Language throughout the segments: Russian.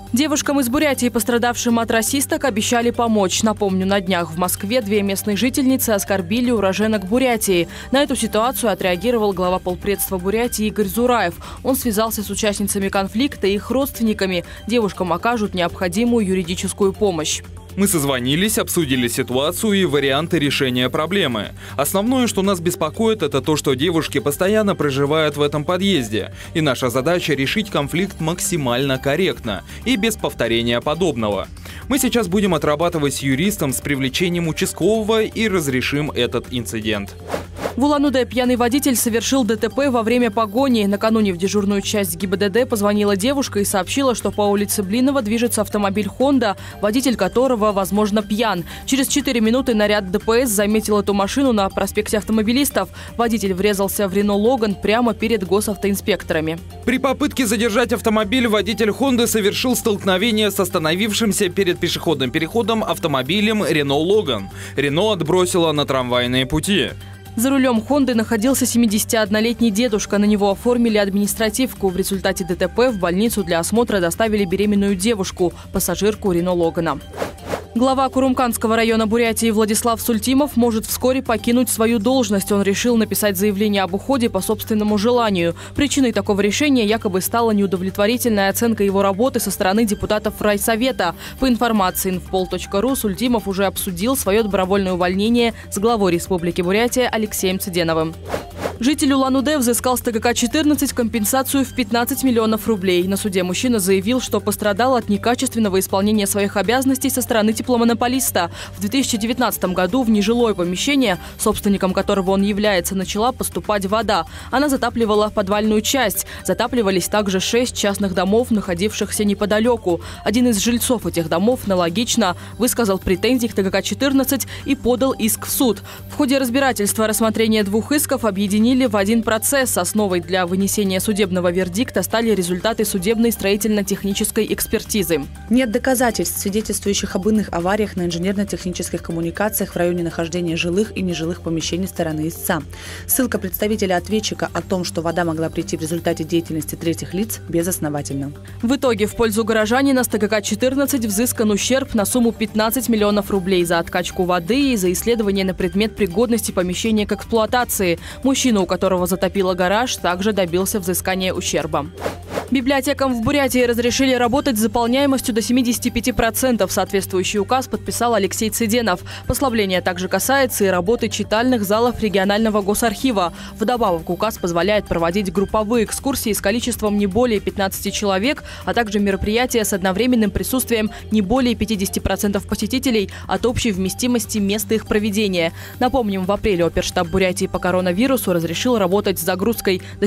Девушкам из Бурятии, пострадавшим от расисток, обещали помочь. Напомню, на днях в Москве две местные жительницы оскорбили уроженок Бурятии. На эту ситуацию отреагировал глава полпредства Бурятии Игорь Зураев. Он связался с участницами конфликта и их родственниками. Девушкам окажут необходимую юридическую помощь. Мы созвонились, обсудили ситуацию и варианты решения проблемы. Основное, что нас беспокоит, это то, что девушки постоянно проживают в этом подъезде. И наша задача решить конфликт максимально корректно и без повторения подобного. Мы сейчас будем отрабатывать с юристом с привлечением участкового и разрешим этот инцидент. В Улан-Удэ пьяный водитель совершил ДТП во время погони. Накануне в дежурную часть ГИБДД позвонила девушка и сообщила, что по улице Блинова движется автомобиль «Хонда», водитель которого, возможно, пьян. Через 4 минуты наряд ДПС заметил эту машину на проспекте Автомобилистов. Водитель врезался в Рено Логан прямо перед госавтоинспекторами. При попытке задержать автомобиль водитель «Хонды» совершил столкновение с остановившимся перед пешеходным переходом автомобилем Рено Логан. Рено отбросило на трамвайные пути. За рулем «Хонды» находился 71-летний дедушка. На него оформили административку. В результате ДТП в больницу для осмотра доставили беременную девушку, пассажирку Рено Логана. Глава Курумканского района Бурятии Владислав Сультимов может вскоре покинуть свою должность. Он решил написать заявление об уходе по собственному желанию. Причиной такого решения якобы стала неудовлетворительная оценка его работы со стороны депутатов райсовета. По информации infpol.ru, Сультимов уже обсудил свое добровольное увольнение с главой Республики Бурятия Алексеем Цыденовым. Житель Улан-Удэ взыскал с ТГК-14 компенсацию в 15 миллионов рублей. На суде мужчина заявил, что пострадал от некачественного исполнения своих обязанностей со стороны тепломонополиста. В 2019 году в нежилое помещение, собственником которого он является, начала поступать вода. Она затапливала подвальную часть. Затапливались также 6 частных домов, находившихся неподалеку. Один из жильцов этих домов аналогично высказал претензии к ТГК-14 и подал иск в суд. В ходе разбирательства рассмотрения двух исков объединили в один процесс. Основой для вынесения судебного вердикта стали результаты судебной строительно-технической экспертизы. Нет доказательств, свидетельствующих об иных авариях на инженерно-технических коммуникациях в районе нахождения жилых и нежилых помещений стороны истца. Ссылка представителя ответчика о том, что вода могла прийти в результате деятельности третьих лиц, безосновательна. В итоге в пользу горожанина с ТГК-14 взыскан ущерб на сумму 15 миллионов рублей за откачку воды и за исследование на предмет пригодности помещения к эксплуатации. Мужчина, у которого затопило гараж, также добился взыскания ущерба. Библиотекам в Бурятии разрешили работать с заполняемостью до 75%. Соответствующий указ подписал Алексей Цыденов. Послабление также касается и работы читальных залов регионального госархива. Вдобавок указ позволяет проводить групповые экскурсии с количеством не более 15 человек, а также мероприятия с одновременным присутствием не более 50% посетителей от общей вместимости места их проведения. Напомним, в апреле Оперштаб Бурятии по коронавирусу разрешил работать с загрузкой до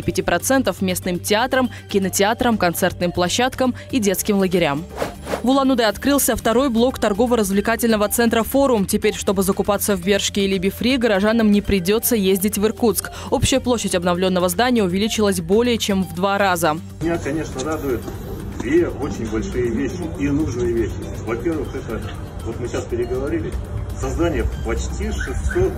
75% местным театрам, кинотеатрам, концертным площадкам и детским лагерям. В Улан-Удэ открылся второй блок торгово-развлекательного центра «Форум». Теперь, чтобы закупаться в Бершке или Бифри, горожанам не придется ездить в Иркутск. Общая площадь обновленного здания увеличилась более чем в 2 раза. Меня, конечно, радует две очень большие вещи и нужные вещи. Во-первых, это, вот мы сейчас переговорили, создание почти 600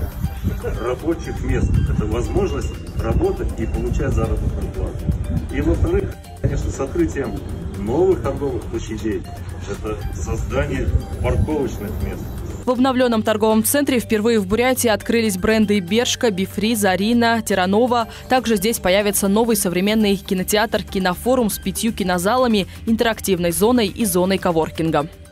рабочих мест. Это возможность работать и получать заработную плату. И во-вторых, конечно, с открытием новых торговых площадей, это создание парковочных мест. В обновленном торговом центре впервые в Бурятии открылись бренды «Бершка», «Бифри», «Зарина», «Теранова». Также здесь появится новый современный кинотеатр «Кинофорум» с 5 кинозалами, интерактивной зоной и зоной коворкинга.